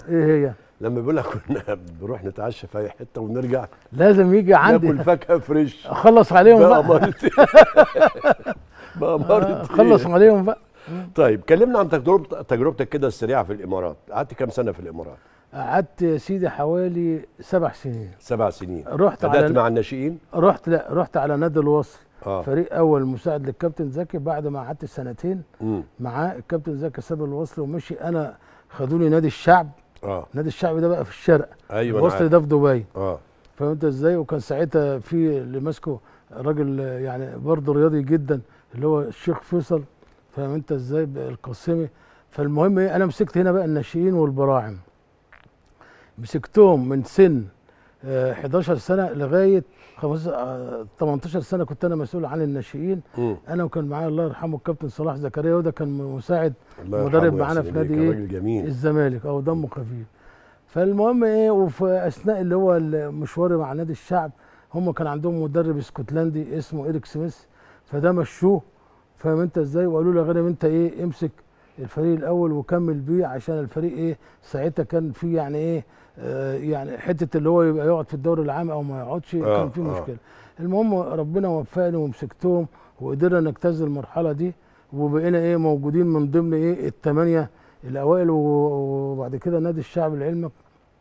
ايه هي؟ لما بيقول لك كنا بنروح نتعشى في اي حته ونرجع لازم يجي عندي ناكل فاكهه فريش. اخلص عليهم بقى بقى. مرتين. بقى مرتين. اخلص عليهم بقى. طيب كلمنا عن تجربتك كده السريعه في الامارات. قعدت كام سنه في الامارات؟ قعدت يا سيدي حوالي 7 سنين. 7 سنين. رحت بدأت مع الناشئين؟ رحت على نادي الوصل. آه. فريق اول مساعد للكابتن زكي. بعد ما قعدت سنتين معاه الكابتن زكي ساب الوصل ومشي. انا خدوني نادي الشعب. نادي الشعب ده بقى في الشرق. ايوه الوصل ده في دبي. اه فهمت ازاي؟ وكان ساعتها في اللي ماسكه راجل يعني برضه رياضي جدا اللي هو الشيخ فيصل. فاهم انت ازاي؟ القاسمي. فالمهم ايه، انا مسكت هنا بقى الناشئين والبراعم. مسكتهم من سن 11 سنه لغايه 18 سنه. كنت انا مسؤول عن الناشئين. انا وكان معايا الله يرحمه الكابتن صلاح زكريا، وده كان مساعد مدرب معانا في نادي ايه الزمالك. دمه خفيف. فالمهم ايه، وفي اثناء اللي هو مشواري مع نادي الشعب هم كان عندهم مدرب اسكتلندي اسمه إيريك سميث. فده مشوه. فاهم انت ازاي؟ وقالوا له يا غانم انت ايه، امسك الفريق الاول وكمل بيه، عشان الفريق ايه ساعتها كان في يعني ايه يعني حته اللي هو يبقى يقعد في الدوري العام او ما يقعدش. كان في مشكله. المهم ربنا وفقني ومسكتهم وقدرنا نجتاز المرحله دي، وبقينا ايه موجودين من ضمن ايه ال8 الاوائل. وبعد كده نادي الشعب لعلمك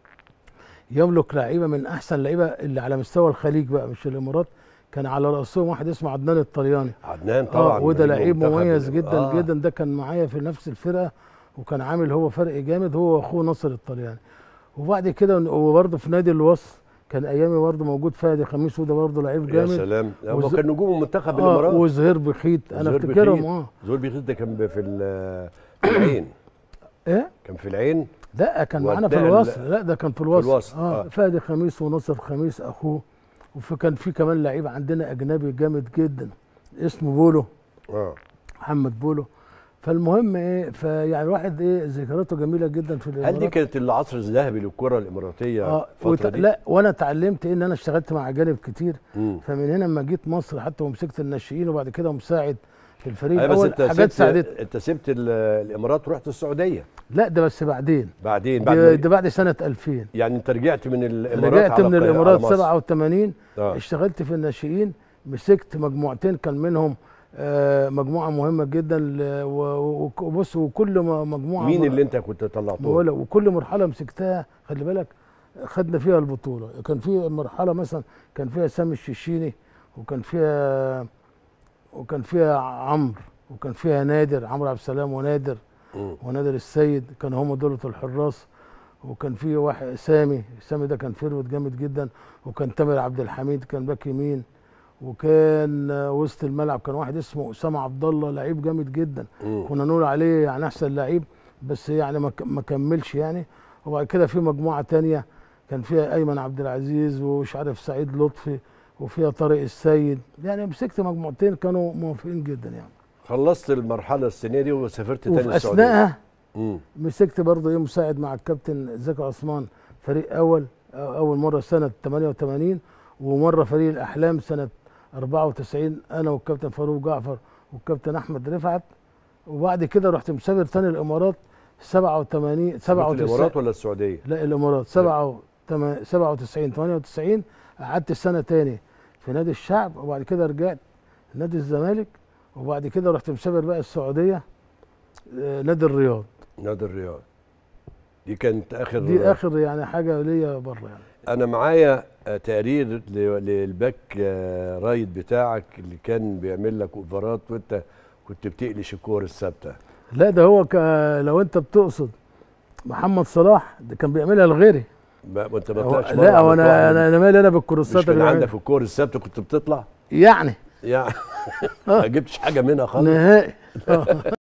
يملك لعيبه من احسن لعيبه اللي على مستوى الخليج بقى مش الامارات. كان على راسهم واحد اسمه عدنان الطلياني. عدنان طبعا. وده لعيب مميز جدا جدا. ده كان معايا في نفس الفرقه وكان عامل هو فرق جامد، هو واخوه ناصر الطلياني. وبعد كده وبرده في نادي الوصل كان ايامي برده موجود فادي خميس، وده برده لعيب جامد. يا سلام. هو كان نجوم المنتخب الامارات. وزهير بخيت انا افتكرهم. زهير بخيت ده كان في العين. ايه؟ كان في العين؟ لا كان معانا في الوصل. لا ده كان في الوصل. فادي خميس وناصر خميس اخوه. وكان في كمان لعيب عندنا اجنبي جامد جدا اسمه بولو. محمد بولو. فالمهم ايه، فيعني الواحد ايه ذكرياته جميله جدا في الامارات. هل دي كانت العصر الذهبي للكره الاماراتيه الفتره دي؟ لا وانا اتعلمت ان انا اشتغلت مع اجانب كتير. فمن هنا لما جيت مصر حتى ومسكت الناشئين وبعد كده مساعد في الفريق الاول حاجات ساعدتني. انت سبت الامارات ورحت السعوديه؟ لا ده بس بعدين ده بعد سنه 2000. يعني انت رجعت من الامارات؟ رجعت من الامارات 87. اشتغلت في الناشئين. مسكت مجموعتين كان منهم مجموعه مهمه جدا. وبص وكل مجموعه مين اللي انت كنت طلعته؟ وكل مرحله مسكتها خلي بالك خدنا فيها البطوله. كان في مرحله مثلا كان فيها سامي الشيشيني وكان فيها عمرو وكان فيها نادر عمرو عبد السلام ونادر السيد كانوا هم دولة الحراس. وكان في واحد سامي ده كان فيرود جامد جدا. وكان تامر عبد الحميد كان باك يمين. وكان وسط الملعب كان واحد اسمه اسامه عبد الله لعيب جامد جدا. كنا نقول عليه يعني احسن لعيب بس يعني ما كملش يعني. وبعد كده في مجموعه ثانيه كان فيها ايمن عبد العزيز ومش عارف سعيد لطفي وفيها طارق السيد. يعني مسكت مجموعتين كانوا موافقين جدا يعني. خلصت المرحله السنيه دي وسافرت تاني السعوديه. وفي اثناءها مسكت برضه ايه مساعد مع الكابتن زكي عثمان فريق اول مره سنه 88 ومره فريق الاحلام سنه 94 انا والكابتن فاروق جعفر والكابتن احمد رفعت. وبعد كده رحت مسافر تاني الامارات 97 الامارات ولا السعوديه؟ لا الامارات 97 98 قعدت سنه تاني في نادي الشعب. وبعد كده رجعت نادي الزمالك. وبعد كده رحت مسافر بقى السعوديه نادي الرياض. دي كانت اخر يعني حاجه ليا بره يعني. انا معايا تقرير للباك رايد بتاعك اللي كان بيعمل لك اوفرات وانت كنت بتقلش الكور الثابته. لا ده هو لو انت بتقصد محمد صلاح ده كان بيعملها لغيري. وانت ما طلعتش؟ لا انا مالي انا بالكروسات. مش من عندك في الكور الثابته كنت بتطلع؟ يعني ما جبتش حاجه منها خالص نهائي.